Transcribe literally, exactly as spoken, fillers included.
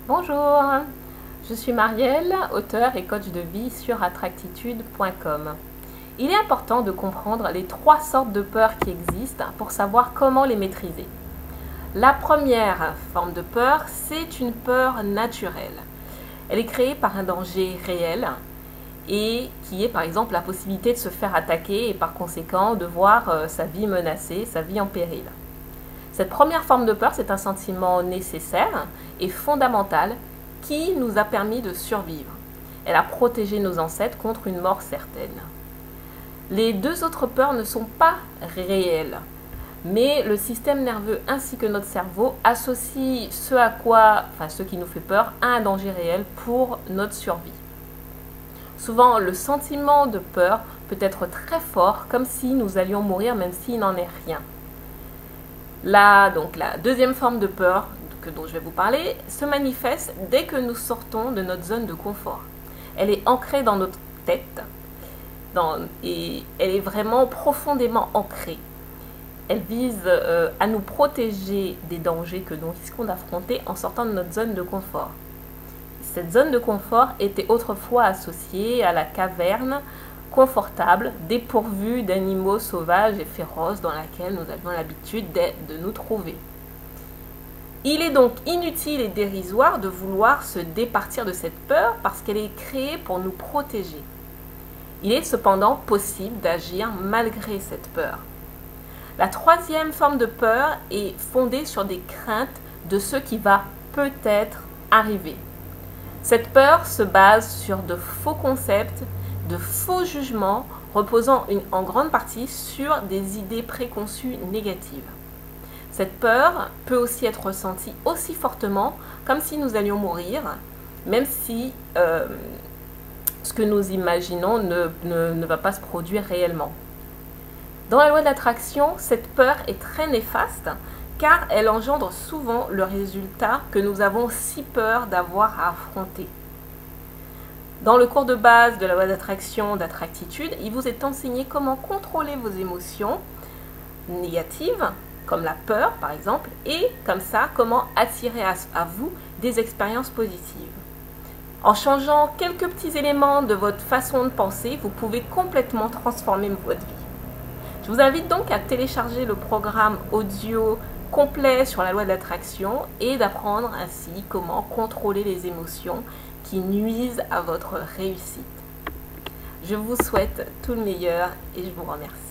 Bonjour, je suis Marielle, auteure et coach de vie sur attractitude point com. Il est important de comprendre les trois sortes de peurs qui existent pour savoir comment les maîtriser. La première forme de peur, c'est une peur naturelle. Elle est créée par un danger réel et qui est par exemple la possibilité de se faire attaquer et par conséquent de voir sa vie menacée, sa vie en péril. Cette première forme de peur, c'est un sentiment nécessaire et fondamental qui nous a permis de survivre. Elle a protégé nos ancêtres contre une mort certaine. Les deux autres peurs ne sont pas réelles, mais le système nerveux ainsi que notre cerveau associent ce à quoi, enfin ce qui nous fait peur, à un danger réel pour notre survie. Souvent, le sentiment de peur peut être très fort, comme si nous allions mourir, même s'il n'en est rien. Là, donc, la deuxième forme de peur que, dont je vais vous parler se manifeste dès que nous sortons de notre zone de confort. Elle est ancrée dans notre tête dans, et elle est vraiment profondément ancrée. Elle vise euh, à nous protéger des dangers que nous risquons d'affronter en sortant de notre zone de confort. Cette zone de confort était autrefois associée à la caverne confortable, dépourvue d'animaux sauvages et féroces dans laquelle nous avions l'habitude de, de nous trouver. Il est donc inutile et dérisoire de vouloir se départir de cette peur parce qu'elle est créée pour nous protéger. Il est cependant possible d'agir malgré cette peur. La troisième forme de peur est fondée sur des craintes de ce qui va peut-être arriver. Cette peur se base sur de faux concepts, de faux jugements reposant une, en grande partie sur des idées préconçues négatives. Cette peur peut aussi être ressentie aussi fortement comme si nous allions mourir, même si euh, ce que nous imaginons ne, ne, ne va pas se produire réellement. Dans la loi de l'attraction, cette peur est très néfaste car elle engendre souvent le résultat que nous avons si peur d'avoir à affronter. Dans le cours de base de la loi d'attraction d'attractitude, il vous est enseigné comment contrôler vos émotions négatives, comme la peur par exemple, et comme ça, comment attirer à, à vous des expériences positives. En changeant quelques petits éléments de votre façon de penser, vous pouvez complètement transformer votre vie. Je vous invite donc à télécharger le programme audio complet sur la loi de l'attraction et d'apprendre ainsi comment contrôler les émotions qui nuisent à votre réussite. Je vous souhaite tout le meilleur et je vous remercie.